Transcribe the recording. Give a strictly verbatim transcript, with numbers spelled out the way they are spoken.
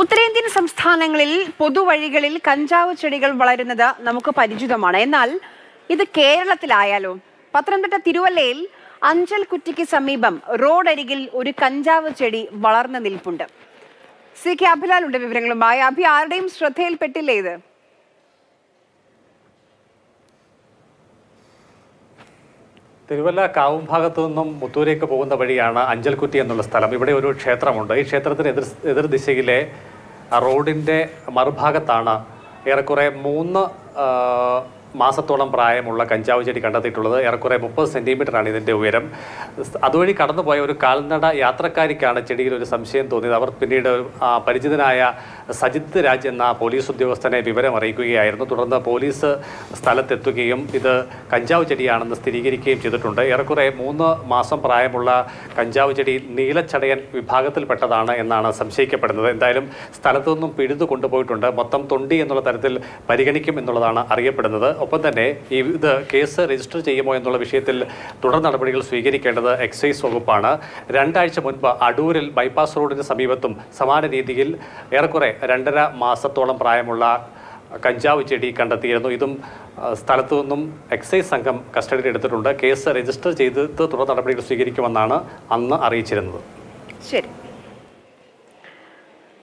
ഉത്തരേന്ത്യൻ സംസ്ഥാനങ്ങളിൽ പൊതുവഴികളിൽ കഞ്ചാവ് ചെടികൾ വളരുന്നത് നമുക്ക് പരിചിതമാണ്. എന്നാൽ ഇത് കേരളത്തിലായാലോ? പത്തനംതിട്ട തിരുവല്ലയിൽ അഞ്ചൽ കുറ്റിക്ക് സമീപം റോഡരികിൽ ഒരു കഞ്ചാവ് ചെടി വളർന്നു നിൽപ്പുണ്ട്. സി കെ അഭിലാൽ ഉണ്ട് വിവരങ്ങളുമായി. അഭി, ആരുടെയും ശ്രദ്ധയിൽപ്പെട്ടില്ലേ ഇത്? തിരുവല്ല കാവും ഭാഗത്തു നിന്നും മുത്തൂരേക്ക് പോകുന്ന വഴിയാണ് അഞ്ചൽക്കുറ്റി എന്നുള്ള സ്ഥലം. ഇവിടെ ഒരു ക്ഷേത്രമുണ്ട്. ഈ ക്ഷേത്രത്തിന് എതിർ എതിർദിശയിലെ റോഡിൻ്റെ മറുഭാഗത്താണ് ഏറെക്കുറെ മൂന്ന് മാസത്തോളം പ്രായമുള്ള കഞ്ചാവ് ചെടി കണ്ടെത്തിയിട്ടുള്ളത്. ഏറെക്കുറെ മുപ്പത് സെൻറ്റിമീറ്ററാണ് ഇതിൻ്റെ ഉയരം. അതുവഴി കടന്നുപോയ ഒരു കാൽനട യാത്രക്കാരിക്കാണ് ചെടിയിൽ ഒരു സംശയം തോന്നിയത്. അവർ പിന്നീട് പരിചിതനായ സജിത് രാജ് എന്ന പോലീസ് ഉദ്യോഗസ്ഥനെ വിവരം അറിയിക്കുകയായിരുന്നു. തുടർന്ന് പോലീസ് സ്ഥലത്തെത്തുകയും ഇത് കഞ്ചാവ് ചെടിയാണെന്ന് സ്ഥിരീകരിക്കുകയും ചെയ്തിട്ടുണ്ട്. ഏറെക്കുറെ മൂന്ന് മാസം പ്രായമുള്ള കഞ്ചാവ് ചെടി നീലച്ചടയൻ വിഭാഗത്തിൽപ്പെട്ടതാണ് എന്നാണ് സംശയിക്കപ്പെടുന്നത്. എന്തായാലും സ്ഥലത്തു നിന്നും പിഴുതു കൊണ്ടുപോയിട്ടുണ്ട്. മൊത്തം തൊണ്ടി എന്നുള്ള തരത്തിൽ പരിഗണിക്കും എന്നുള്ളതാണ് അറിയപ്പെടുന്നത്. ഒപ്പം തന്നെ ഈ ഇത് കേസ് രജിസ്റ്റർ ചെയ്യുമോ എന്നുള്ള വിഷയത്തിൽ തുടർ നടപടികൾ സ്വീകരിക്കേണ്ടത് എക്സൈസ് വകുപ്പാണ്. രണ്ടാഴ്ച മുൻപ് അടൂരിൽ ബൈപ്പാസ് റോഡിന് സമീപത്തും സമാന രീതിയിൽ ഏറെക്കുറെ രണ്ടര മാസത്തോളം പ്രായമുള്ള കഞ്ചാവ് ചെടി കണ്ടെത്തിയിരുന്നു. ഇതും സ്ഥലത്തു നിന്നും എക്സൈസ് സംഘം കസ്റ്റഡിയിൽ എടുത്തിട്ടുണ്ട്. കേസ് രജിസ്റ്റർ ചെയ്ത് തുടർ നടപടികൾ സ്വീകരിക്കുമെന്നാണ് അന്ന് അറിയിച്ചിരുന്നത്. ശരി.